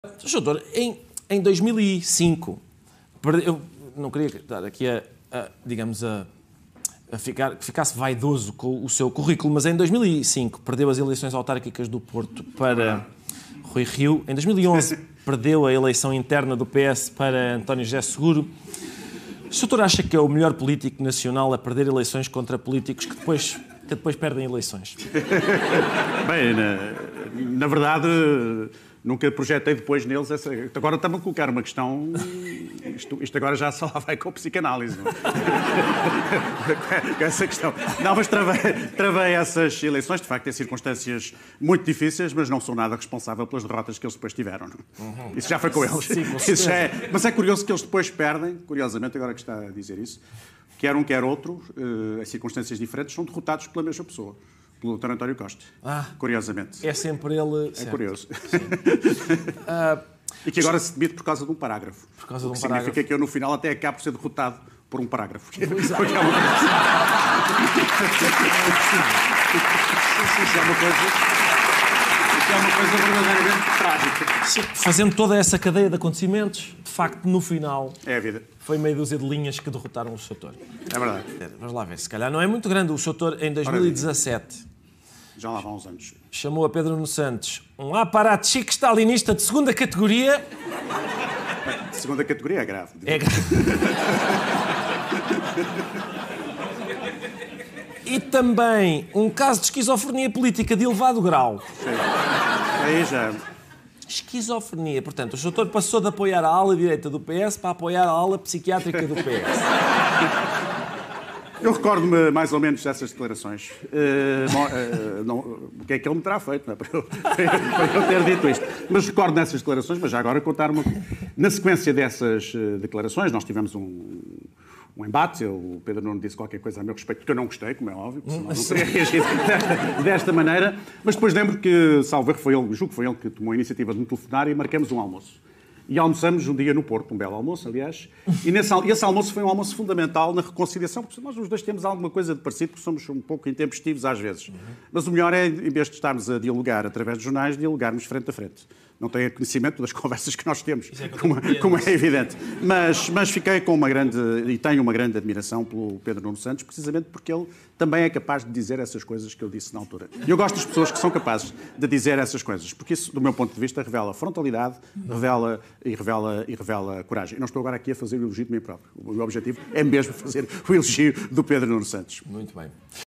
Doutor, em 2005, eu não queria estar aqui digamos, a ficar, que ficasse vaidoso com o seu currículo, mas em 2005 perdeu as eleições autárquicas do Porto para Rui Rio. Em 2011 perdeu a eleição interna do PS para António José Seguro. O doutor acha que é o melhor político nacional a perder eleições contra políticos que depois perdem eleições? Bem, na verdade, nunca projetei depois neles essa... Agora está-me a colocar uma questão... Isto agora já só lá vai com a psicanálise. Não? Com essa questão. Não, mas travei essas eleições, de facto, em circunstâncias muito difíceis, mas não sou nada responsável pelas derrotas que eles depois tiveram. Não? Isso já foi com eles. Sim, com isso já é... Mas é curioso que eles depois perdem, curiosamente, agora que está a dizer isso, quer um, quer outro, em circunstâncias diferentes, são derrotados pela mesma pessoa. Pelo Dr. António Costa, curiosamente. É sempre ele... É curioso. E que agora se demite por causa de um parágrafo. Por causa de um parágrafo. Significa que eu, no final, até acabo por ser derrotado por um parágrafo. Isso é uma coisa verdadeiramente trágica. Sim, fazendo toda essa cadeia de acontecimentos, de facto, no final... É a vida. Foi meia dúzia de linhas que derrotaram o Soutor. É verdade. Vamos lá ver, se calhar não é muito grande. O Soutor, em 2017... Já lá vão uns anos. Chamou a Pedro Nuno Santos um aparato chique stalinista de segunda categoria. De segunda categoria é grave. É grave. E também um caso de esquizofrenia política de elevado grau. Sim. Aí já... Esquizofrenia. Portanto, o Soutor passou de apoiar a ala direita do PS para apoiar a ala psiquiátrica do PS. Eu recordo-me mais ou menos dessas declarações. O que é que ele me terá feito, não é? Para eu ter dito isto. Mas recordo dessas declarações, mas já agora contar-me... Na sequência dessas declarações, nós tivemos um embate. O Pedro Nuno disse qualquer coisa a meu respeito, que eu não gostei, como é óbvio, senão não teria reagido desta maneira. Mas depois lembro que, salvo erro, julgo que foi ele que tomou a iniciativa de me telefonar e marcamos um almoço. E almoçamos um dia no Porto, um belo almoço, aliás, e esse almoço foi um almoço fundamental na reconciliação, porque nós os dois temos alguma coisa de parecido, porque somos um pouco intempestivos às vezes. Mas o melhor é, em vez de estarmos a dialogar através de jornais, dialogarmos frente a frente. Não tenho conhecimento das conversas que nós temos, como é evidente. Mas fiquei com uma grande... E tenho uma grande admiração pelo Pedro Nuno Santos, precisamente porque ele também é capaz de dizer essas coisas que eu disse na altura. E eu gosto das pessoas que são capazes de dizer essas coisas, porque isso, do meu ponto de vista, revela frontalidade, revela coragem. Eu não estou agora aqui a fazer o elogio de mim próprio. O meu objetivo é mesmo fazer o elogio do Pedro Nuno Santos. Muito bem.